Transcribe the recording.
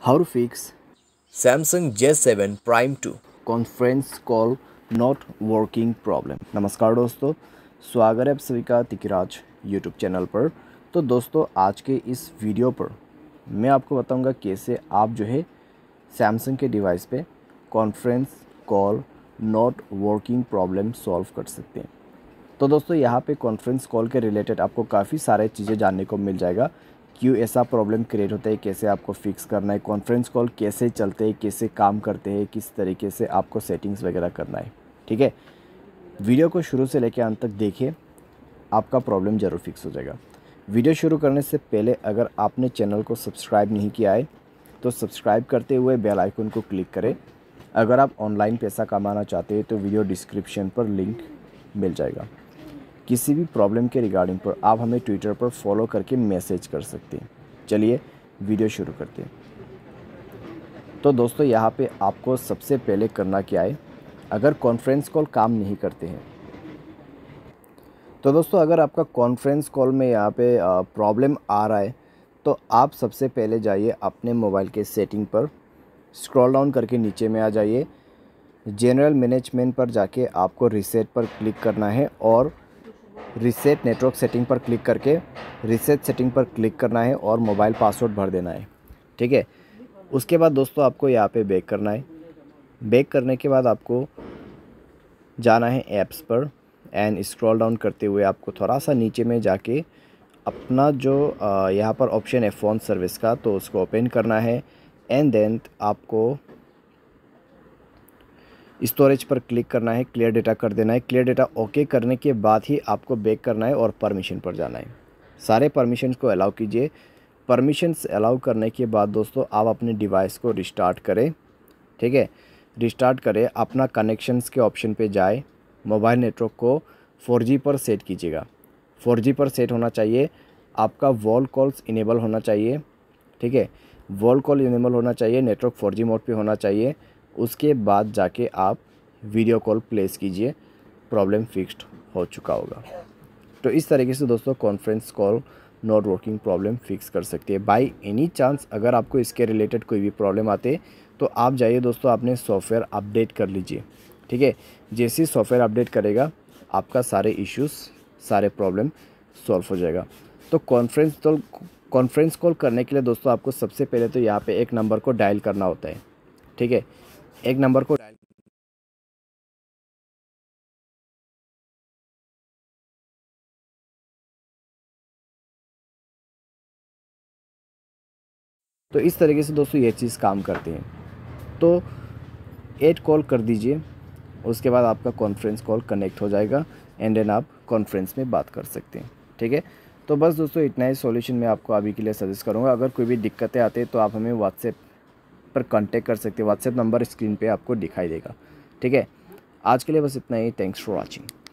How to fix Samsung J7 Prime 2। Conference call not working problem. नमस्कार दोस्तों, स्वागत है आप सभी का तिकिराज यूट्यूब चैनल पर। तो दोस्तों, आज के इस वीडियो पर मैं आपको बताऊंगा कैसे आप जो है सैमसंग के डिवाइस पे conference call not working problem solve कर सकते हैं। तो दोस्तों, यहाँ पे कॉन्फ्रेंस कॉल के रिलेटेड आपको काफ़ी सारे चीज़ें जानने को मिल जाएगा। क्यों ऐसा प्रॉब्लम क्रिएट होता है, कैसे आपको फिक्स करना है, कॉन्फ्रेंस कॉल कैसे चलते हैं, कैसे काम करते हैं, किस तरीके से आपको सेटिंग्स वगैरह करना है। ठीक है, वीडियो को शुरू से लेकर अंत तक देखिए, आपका प्रॉब्लम ज़रूर फिक्स हो जाएगा। वीडियो शुरू करने से पहले अगर आपने चैनल को सब्सक्राइब नहीं किया है तो सब्सक्राइब करते हुए बेल आइकन को क्लिक करें। अगर आप ऑनलाइन पैसा कमाना चाहते हैं तो वीडियो डिस्क्रिप्शन पर लिंक मिल जाएगा। किसी भी प्रॉब्लम के रिगार्डिंग पर आप हमें ट्विटर पर फॉलो करके मैसेज कर सकते हैं। चलिए वीडियो शुरू करते हैं। तो दोस्तों, यहाँ पे आपको सबसे पहले करना क्या है, अगर कॉन्फ्रेंस कॉल काम नहीं करते हैं तो दोस्तों, अगर आपका कॉन्फ्रेंस कॉल में यहाँ पे प्रॉब्लम आ रहा है तो आप सबसे पहले जाइए अपने मोबाइल के सेटिंग पर, स्क्रॉल डाउन करके नीचे में आ जाइए। जनरल मैनेजमेंट पर जाके आपको रीसेट पर क्लिक करना है और रीसेट नेटवर्क सेटिंग पर क्लिक करके रीसेट सेटिंग पर क्लिक करना है और मोबाइल पासवर्ड भर देना है। ठीक है, उसके बाद दोस्तों आपको यहाँ पे बैक करना है। बैक करने के बाद आपको जाना है ऐप्स पर एंड स्क्रॉल डाउन करते हुए आपको थोड़ा सा नीचे में जाके अपना जो यहाँ पर ऑप्शन है फ़ोन सर्विस का, तो उसको ओपन करना है एंड देन आपको स्टोरेज पर क्लिक करना है, क्लियर डेटा कर देना है। क्लियर डेटा ओके करने के बाद ही आपको बैक करना है और परमिशन पर जाना है। सारे परमिशंस को अलाउ कीजिए। परमिशंस अलाउ करने के बाद दोस्तों आप अपने डिवाइस को रिस्टार्ट करें। ठीक है, रिस्टार्ट करें, अपना कनेक्शंस के ऑप्शन पे जाए, मोबाइल नेटवर्क को 4G पर सेट कीजिएगा। 4G पर सेट होना चाहिए, आपका वॉल कॉल्स इनेबल होना चाहिए। ठीक है, वॉल कॉल इनेबल होना चाहिए, नेटवर्क 4G मोड पे होना चाहिए। उसके बाद जाके आप वीडियो कॉल प्लेस कीजिए, प्रॉब्लम फिक्स्ड हो चुका होगा। तो इस तरीके से दोस्तों conference call not working problem fix कर सकती है। बाय एनी चांस अगर आपको इसके रिलेटेड कोई भी प्रॉब्लम आते तो आप जाइए दोस्तों, अपने सॉफ्टवेयर अपडेट कर लीजिए। ठीक है, जैसे ही सॉफ्टवेयर अपडेट करेगा आपका सारे इश्यूज़, सारे प्रॉब्लम सॉल्व हो जाएगा। तो कॉन्फ्रेंस कॉल करने के लिए दोस्तों आपको सबसे पहले तो यहाँ पे एक नंबर को डायल करना होता है। ठीक है, एक नंबर को डायल, तो इस तरीके से दोस्तों ये चीज़ काम करते हैं। तो 8 कॉल कर दीजिए, उसके बाद आपका कॉन्फ्रेंस कॉल कनेक्ट हो जाएगा एंड देन आप कॉन्फ्रेंस में बात कर सकते हैं। ठीक है, तो बस दोस्तों इतना ही सॉल्यूशन मैं आपको अभी के लिए सजेस्ट करूँगा। अगर कोई भी दिक्कतें आते हैं तो आप हमें व्हाट्सएप पर कांटेक्ट कर सकते हैं। व्हाट्सएप नंबर स्क्रीन पे आपको दिखाई देगा। ठीक है, आज के लिए बस इतना ही। Thanks for watching.